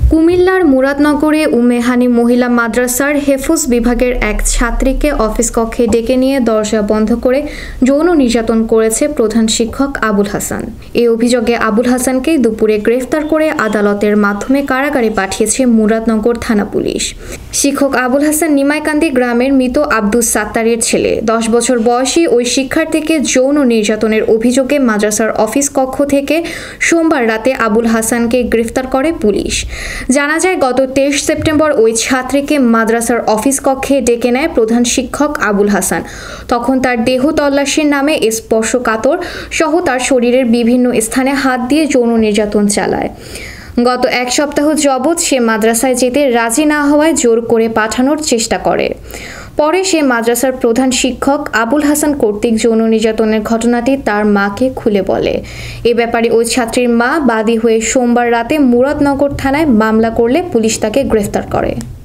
কুমিল্লার মুরাদনগরে উম্মে হানি মহিলা মাদ্রাসার হেফজ বিভাগের এক ছাত্রীকে অফিস কক্ষে ডেকে নিয়ে দরজা বন্ধ করে যৌন নির্যাতন করেছে প্রধান শিক্ষক আবুল হাসান। এই অভিযোগে আবুল হাসানকে দুপুরে গ্রেফতার করে আদালতের মাধ্যমে কারাগারে পাঠিয়েছে মুরাদনগর থানা পুলিশ। শিক্ষক আবুল হাসান নিমাইকান্দি গ্রামের মৃত আব্দুস সাত্তারের ছেলে। 10 বছর বয়সী ওই শিক্ষার্থীকে যৌন নির্যাতনের অভিযোগে মাদ্রাসার অফিস কক্ষ থেকে সোমবার রাতে আবুল হাসানকে গ্রেফতার করে পুলিশ। জানা যায়, গত 23 সেপ্টেম্বর ওই ছাত্রীকে মাদ্রাসার অফিস কক্ষে ডেকে নেয় প্রধান শিক্ষক আবুল হাসান। তখন তার দেহ তল্লাশির নামে স্পর্শকাতর সহ তার শরীরের বিভিন্ন স্থানে হাত দিয়ে যৌন নির্যাতন চালায়। গত এক সপ্তাহ যাবৎ সে মাদ্রাসায় যেতে রাজি না হওয়ায় জোর করে পাঠানোর চেষ্টা করে। পরে সে মাদ্রাসার প্রধান শিক্ষক আবুল হাসান কর্তৃক যৌন নির্যাতনের ঘটনাটি তার মাকে খুলে বলে। এ ব্যাপারে ওই ছাত্রীর মা বাদী হয়ে সোমবার রাতে মুরাদনগর থানায় মামলা করলে পুলিশ তাকে গ্রেফতার করে।